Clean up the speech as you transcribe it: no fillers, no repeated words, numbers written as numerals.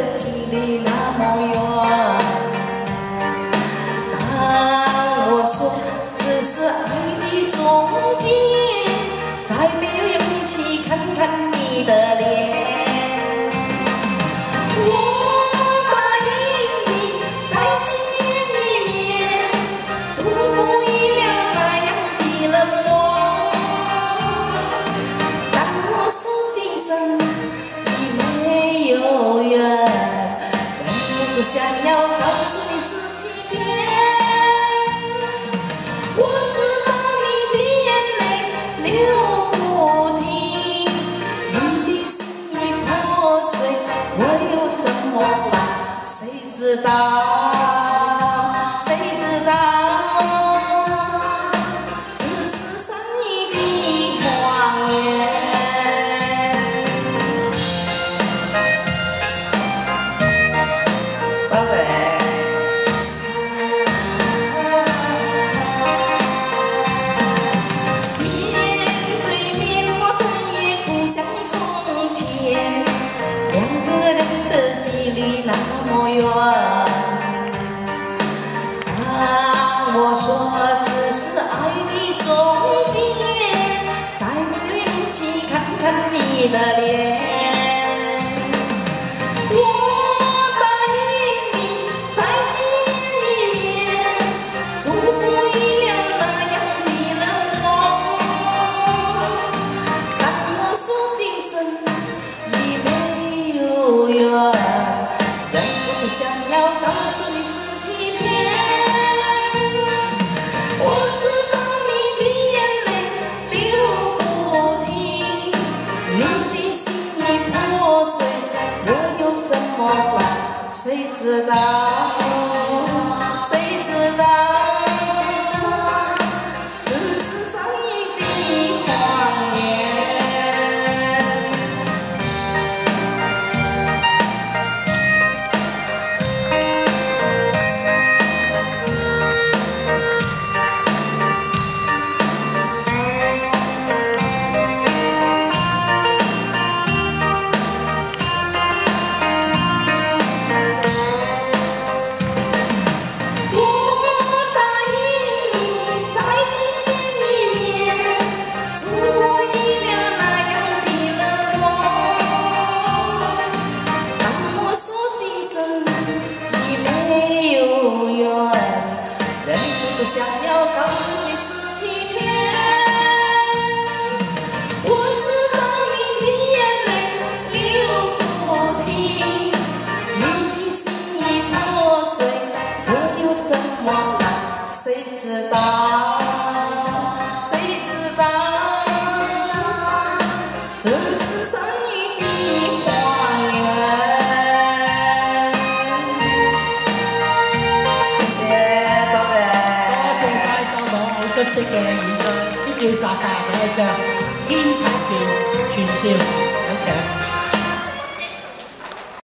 距离那么远。当我说这是爱的终点，再没有勇气看看你的脸。我答应你再见一面，终不预料那样的冷漠。当我说今生已没有缘，忍不住想要告诉你是欺骗。我知道你的眼泪流不停，你的心已破碎，我又怎么办？谁知道？谁知道？这是善意的谎言。距离那么远，当我说这是爱的终点，再没有勇气看看你的脸。我答应你再见一面，终不预料那样的冷漠。当我说今生已没有缘，就想要告诉你是欺骗。我知道你的眼泪流不停，你的心已破碎，我又怎么办？谁知道？谁知道？这是善意的谎言。就想要告诉你是欺骗。我知道你的眼泪流不停，你的心已破碎，我又怎么办？谁知道？谁知道？这是善意的谎言。出色嘅演出，啲叫殺晒嘅一張天梯嘅串燒。